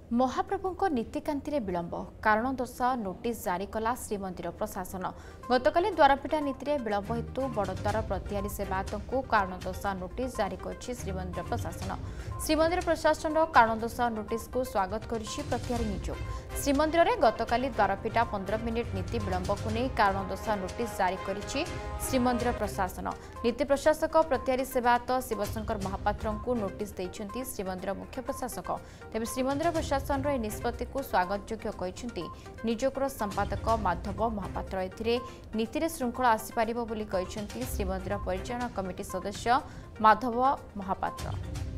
महाप्रभुଙ୍କ नीतिकांति विलंब कारण दर्शाओ नोटिस जारी कला श्रीमंदिर प्रशासन गतकाली द्वारपिठा नीति विलंब हेतु बड़द्वार प्रतिहारी सेवायतों कारण दर्शाओ नोटिस जारी कर श्रीमंदिर प्रशासन। श्रीमंदिर प्रशासन कारण दर्शाओ नोटिस को स्वागत कर प्रतिहारी नियोग। श्रीमंदिर में गतकाली द्वारपिठा 15 मिनिट नीति विलंब को नहीं कारण दर्शाओ नोटिस जारी कर श्रीमंदिर प्रशासन। नीति प्रशासक प्रतिहारी सेवायत शिवशंकर महापात्र को नोटिस देइछन्ति श्रीमंदिर मुख्य प्रशासक। तेज श्रीमंदिर प्रशासन निष्पत्ति को स्वागत योग्य कहते निजोगर संपादक माधव महापात्र। एथिरे नीति श्रृंखला आसीपार बोली कहते श्रीमंदिर परिचालन कमिटी सदस्य माधव महापात्र।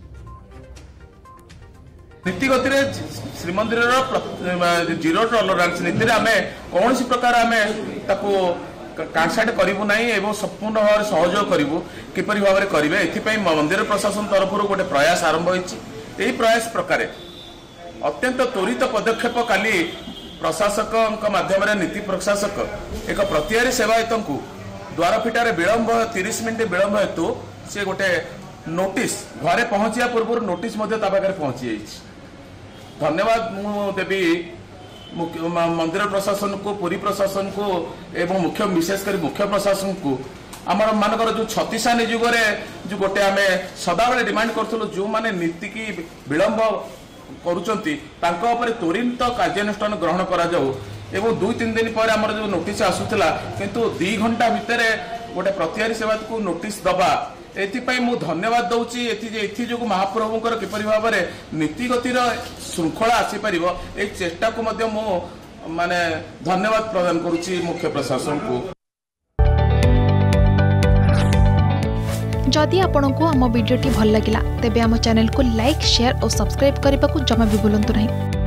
नीतिगति श्रीमंदिर जीरो टॉलरेंस नीति आम कौन प्रकार आम कांसाट करूँ ना एवं संपूर्ण भाव सहयोग करूँ किपर भाव में करेंगे एपाई मंदिर प्रशासन तरफ गोटे प्रयास आरंभ होती प्रयास प्रकार अत्यंत त्वरित पदक्षेप काली प्रशासक माध्यम नीति प्रशासक एक प्रतिहारी सेवायत को द्वारपिठार विलंब 30 मिनिट विलंब हेतु सी गोटे नोटिस घरे पहुंचा पूर्व नोटिस पाखे पहुंची जाइए। धन्यवाद मुदेवी मंदिर प्रशासन को पुरी प्रशासन को एवं मुख्य विशेषकर मुख्य प्रशासन को आमर मानकर जो 36 निजुगरे जो गोटे आम सदाबले डिमांड करूँ जो मैंने नीति की विलंब करुचंती त्वरित कार्यानुष्ठान ग्रहण करा जाऊ एवं 2-3 दिन पर आमर जो नोटिस आसूला किंतु 2 घंटा भितर गोटे प्रतिहारी सेवा को नोटिस दबा एथिपाई मु धन्यवाद दउची एथि जो महाप्रभुंकर किपरि भाव में नीतिगतिर श्रृंखला आसीपार ए चेष्टा को मध्य मु माने धन्यवाद प्रदान करुची मुख्य प्रशासन को। जदि आपंक आम भिडी भल लगा तेब आम चैनल को लाइक शेयर और सब्सक्राइब करने को जमा भी भूलु नहीं।